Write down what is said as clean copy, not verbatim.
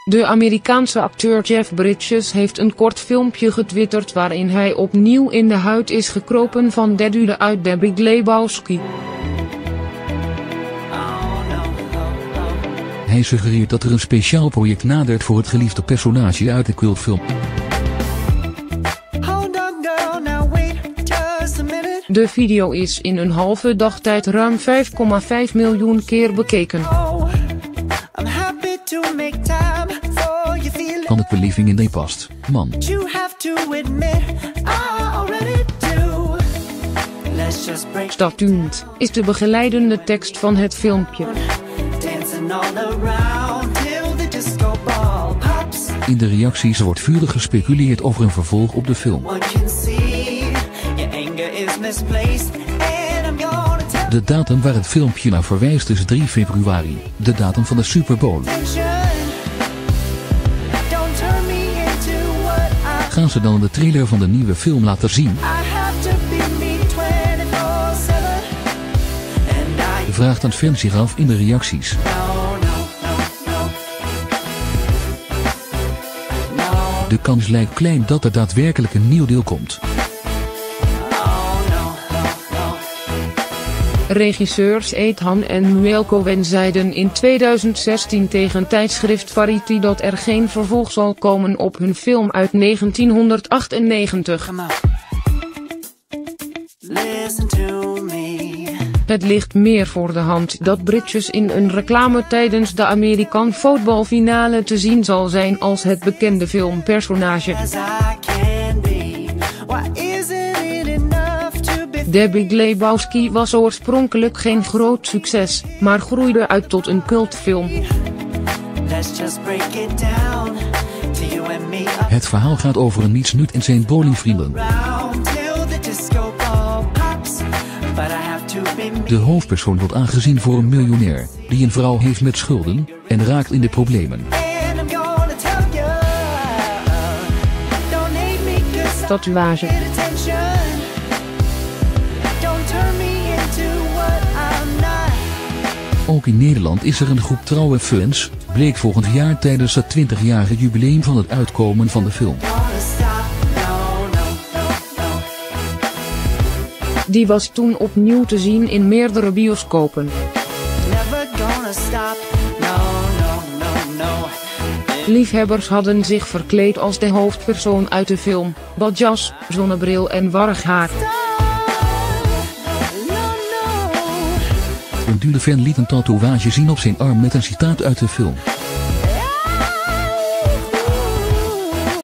De Amerikaanse acteur Jeff Bridges heeft een kort filmpje getwitterd waarin hij opnieuw in de huid is gekropen van Dede uit The Big Lebowski. Hij suggereert dat er een speciaal project nadert voor het geliefde personage uit de cultfilm. De video is in een halve dag tijd ruim 5,5 miljoen keer bekeken. Kan het beleving in de past, man. Statuend is de begeleidende tekst van het filmpje. In de reacties wordt vurig gespeculeerd over een vervolg op de film. De datum waar het filmpje naar verwijst is 3 februari, de datum van de Super Bowl. Gaan ze dan de trailer van de nieuwe film laten zien? Vraagt een fan zich af in de reacties. De kans lijkt klein dat er daadwerkelijk een nieuw deel komt. Regisseurs Ethan en Muel Cohen zeiden in 2016 tegen tijdschrift Variety dat er geen vervolg zal komen op hun film uit 1998. Het ligt meer voor de hand dat Bridges in een reclame tijdens de American voetbalfinale te zien zal zijn als het bekende filmpersonage. The Big Lebowski was oorspronkelijk geen groot succes, maar groeide uit tot een cultfilm. Het verhaal gaat over een nietsnut en zijn bowlingvrienden. De hoofdpersoon wordt aangezien voor een miljonair, die een vrouw heeft met schulden, en raakt in de problemen. Tatoeage. Ook in Nederland is er een groep trouwe fans, bleek volgend jaar tijdens het 20-jarige jubileum van het uitkomen van de film. Die was toen opnieuw te zien in meerdere bioscopen. Liefhebbers hadden zich verkleed als de hoofdpersoon uit de film, badjas, zonnebril en warrig haar. Een dure fan liet een tatoeage zien op zijn arm met een citaat uit de film.